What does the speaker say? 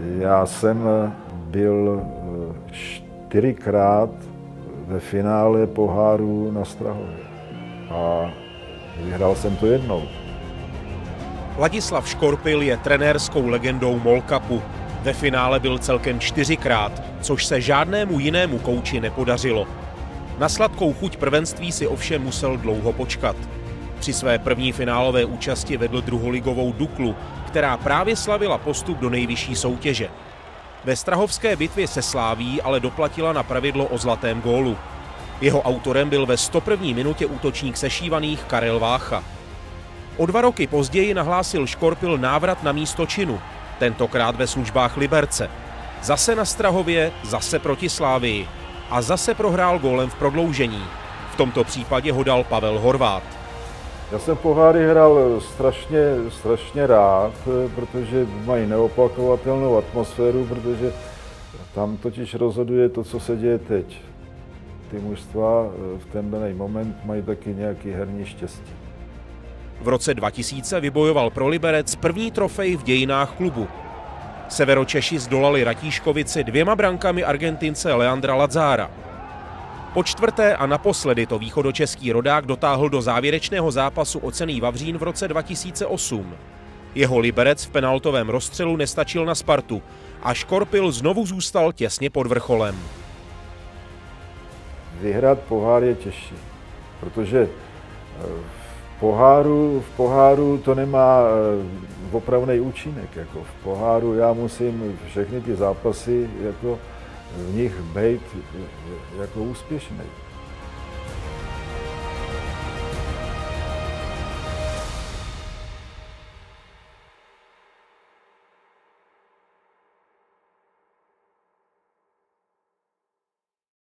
Já jsem byl 4krát ve finále poháru na Strahově a vyhrál jsem to jednou. Ladislav Škorpil je trenérskou legendou MOL Cupu. Ve finále byl celkem 4krát, což se žádnému jinému kouči nepodařilo. Na sladkou chuť prvenství si ovšem musel dlouho počkat. Při své první finálové účasti vedl druholigovou Duklu, která právě slavila postup do nejvyšší soutěže. Ve strahovské bitvě se Sláví ale doplatila na pravidlo o zlatém gólu. Jeho autorem byl ve 101. minutě útočník Sešívaných Karel Vácha. O 2 roky později nahlásil Škorpil návrat na místo činu, tentokrát ve službách Liberce. Zase na Strahově, zase proti Slávii a zase prohrál gólem v prodloužení. V tomto případě ho dal Pavel Horvát. Já jsem poháry hrál strašně rád, protože mají neopakovatelnou atmosféru, protože tam totiž rozhoduje to, co se děje teď. Ty mužstva v ten daný moment mají taky nějaký herní štěstí. V roce 2000 vybojoval pro Liberec první trofej v dějinách klubu. Severočeši zdolali Ratíškovici 2 brankami Argentince Leandra Lazzára. Po 4. a naposledy to východočeský rodák dotáhl do závěrečného zápasu o cenný Vavřín v roce 2008. Jeho Liberec v penaltovém rozstřelu nestačil na Spartu a Škorpil znovu zůstal těsně pod vrcholem. Vyhrát pohár je těžší, protože v poháru to nemá opravný účinek. Jako v poháru já musím všechny ty zápasy jako v nich být jako úspěšný.